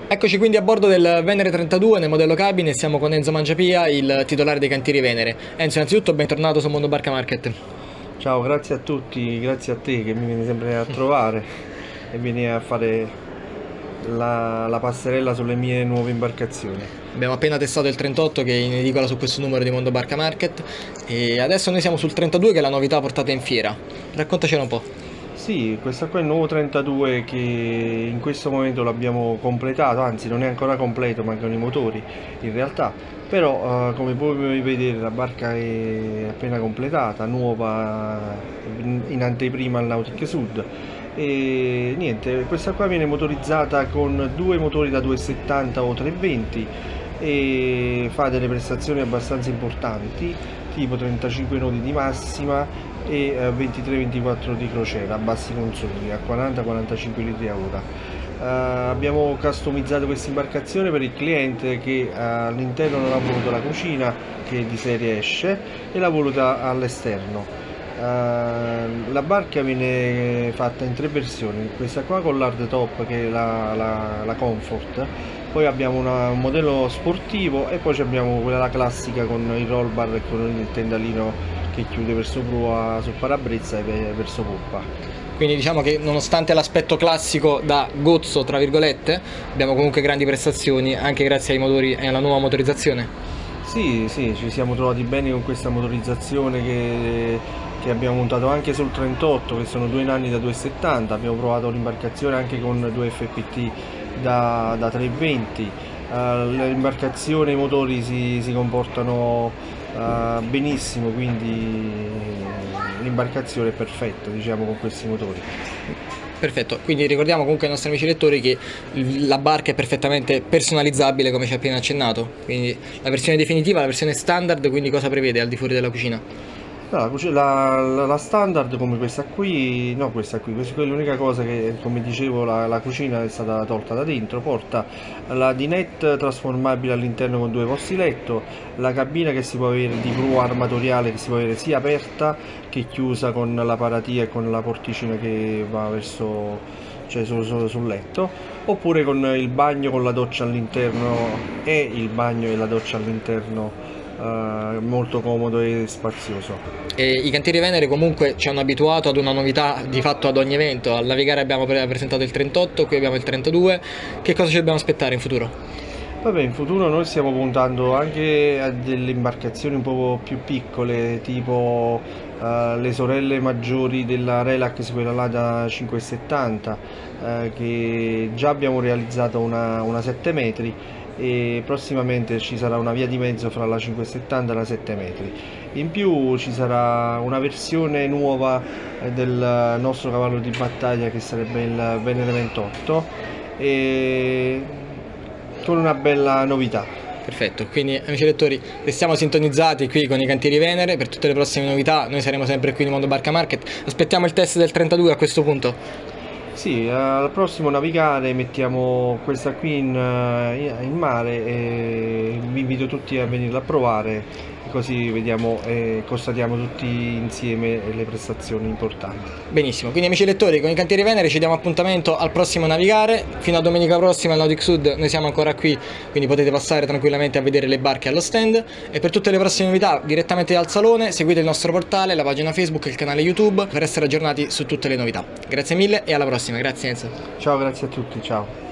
Eccoci quindi a bordo del Venere 32 nel modello cabine e siamo con Enzo Mangiapia, il titolare dei cantieri Venere. Enzo, innanzitutto bentornato su Mondo Barca Market. Ciao, grazie a tutti, grazie a te che mi vieni sempre a trovare e vieni a fare la passerella sulle mie nuove imbarcazioni. Abbiamo appena testato il 38 che è in edicola su questo numero di Mondo Barca Market e adesso noi siamo sul 32 che è la novità portata in fiera. Raccontacelo un po'. Sì, questo qua è il nuovo 32 che in questo momento l'abbiamo completato, anzi non è ancora completo, mancano i motori in realtà, però come puoi vedere la barca è appena completata, nuova, in anteprima al Nautic Sud. E niente, questa qua viene motorizzata con due motori da 270 o 320 e fa delle prestazioni abbastanza importanti, tipo 35 nodi di massima e 23-24 di crociera a bassi consumi, a 40-45 litri a ora. Abbiamo customizzato questa imbarcazione per il cliente che all'interno non ha voluto la cucina, che di serie esce, e l'ha voluta all'esterno. La barca viene fatta in tre versioni, questa qua con l'hard top che è la Comfort, poi abbiamo un modello sportivo e poi abbiamo quella classica con il roll bar e con il tendalino che chiude verso prua sul parabrezza e verso poppa. Quindi diciamo che nonostante l'aspetto classico da gozzo, tra virgolette, abbiamo comunque grandi prestazioni anche grazie ai motori e alla nuova motorizzazione. Sì, ci siamo trovati bene con questa motorizzazione che abbiamo montato anche sul 38, che sono due nani da 270, abbiamo provato l'imbarcazione anche con due FPT da 320. L'imbarcazione e i motori si comportano benissimo, quindi l'imbarcazione è perfetta, diciamo, con questi motori. Perfetto, quindi ricordiamo comunque ai nostri amici lettori che la barca è perfettamente personalizzabile come ci ha appena accennato, quindi la versione definitiva, la versione standard, quindi cosa prevede al di fuori della cucina? No, la standard come questa qui, no questa qui è l'unica cosa che, come dicevo, la cucina è stata tolta da dentro, porta la dinette trasformabile all'interno con due posti letto, la cabina che si può avere di prua armatoriale che si può avere sia aperta che chiusa con la paratia e con la porticina che va verso, cioè sul letto, oppure con il bagno con la doccia all'interno e il bagno e la doccia all'interno. Molto comodo e spazioso. E i cantieri Venere comunque ci hanno abituato ad una novità di fatto ad ogni evento. Al navigare abbiamo presentato il 38, qui abbiamo il 32. Che cosa ci dobbiamo aspettare in futuro? Vabbè, in futuro noi stiamo puntando anche a delle imbarcazioni un po' più piccole, tipo le sorelle maggiori della Relax, quella là da 5,70, che già abbiamo realizzato una 7 metri e prossimamente ci sarà una via di mezzo fra la 5,70 e la 7 metri. In più ci sarà una versione nuova del nostro cavallo di battaglia che sarebbe il Venere 28 e con una bella novità. Perfetto, quindi amici lettori restiamo sintonizzati qui con i cantieri Venere per tutte le prossime novità. Noi saremo sempre qui in Mondo Barca Market. Aspettiamo il test del 32 a questo punto. Sì, al prossimo navigare mettiamo questa qui in mare e vi invito tutti a venirla a provare, così vediamo e constatiamo tutti insieme le prestazioni importanti. Benissimo, quindi amici lettori con i cantieri Venere ci diamo appuntamento al prossimo navigare. Fino a domenica prossima al Nautic Sud noi siamo ancora qui, quindi potete passare tranquillamente a vedere le barche allo stand. E per tutte le prossime novità direttamente dal salone seguite il nostro portale, la pagina Facebook e il canale YouTube per essere aggiornati su tutte le novità. Grazie mille e alla prossima, grazie Enzo. Ciao, grazie a tutti, ciao.